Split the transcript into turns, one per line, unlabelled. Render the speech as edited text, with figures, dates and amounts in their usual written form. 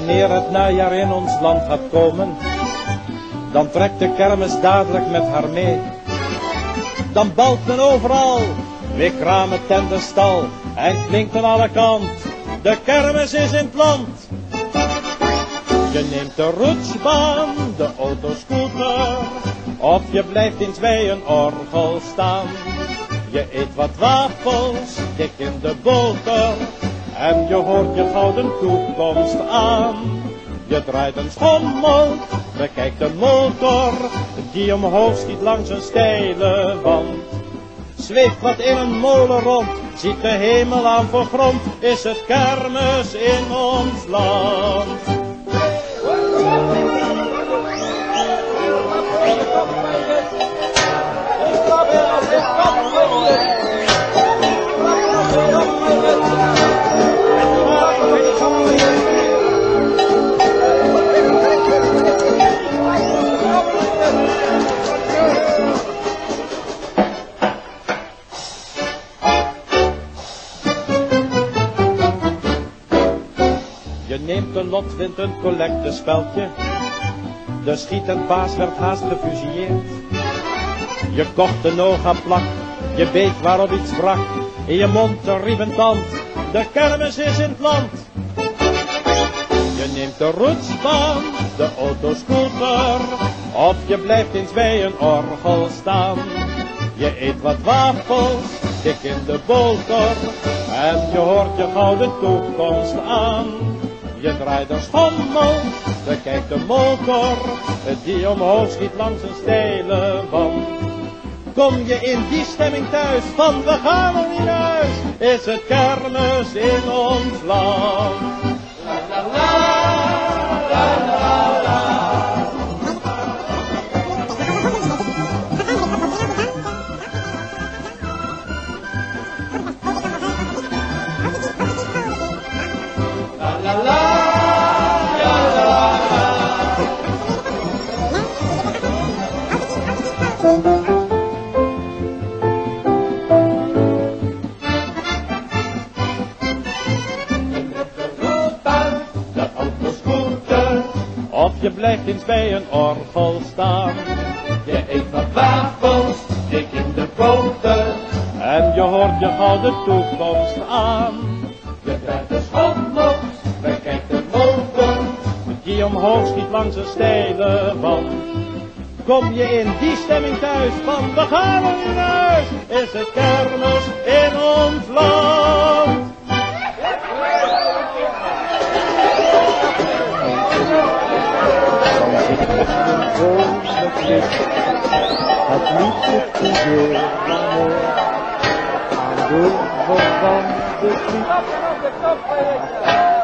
Wanneer het najaar in ons land gaat komen, dan trekt de kermis dadelijk met haar mee. Dan balt men overal, weer kramen ten de stal, en klinkt aan alle kant, de kermis is in het land. Je neemt de roetsbaan, de autoscooter, of je blijft eens bij een orgel staan. Je eet wat wafels, dik in de boter, en je hoort je gouden toekomst aan. Je draait een schommel, bekijkt de motor, die omhoog schiet langs een steile wand. Zweeft wat in een molen rond, ziet de hemel aan voor grond, is het kermis in ons land. Je neemt de lot, wint een collectespeltje, de schietenbaas werd haast gefusilleerd. Je kocht een ogaplak, je beet waarop iets brak, in je mond een rieventand, de kermis is in het land. Je neemt de roetsbaan, de autoscooter, of je blijft eens bij een orgel staan. Je eet wat wafels, dik in de boter, en je hoort je gouden toekomst aan. Je draait een schommel, bekijkt de motor, die omhoog schiet langs een steile wand. Kom je in die stemming thuis, van we gaan er niet naar huis, is het kermis in ons land. La la la, la la la. La la la. Of je blijft eens bij een orgel staan. Je eet wat wafels, dik in de boter, en je hoort je gouden toekomst aan. Je draait de schommels, bekijkt de motor, die omhoog schiet langs een steile wand. Kom je in die stemming thuis, van we gaan er niet naar huis, is het kermis in ons land.
Het liefde te wanneer aan de van de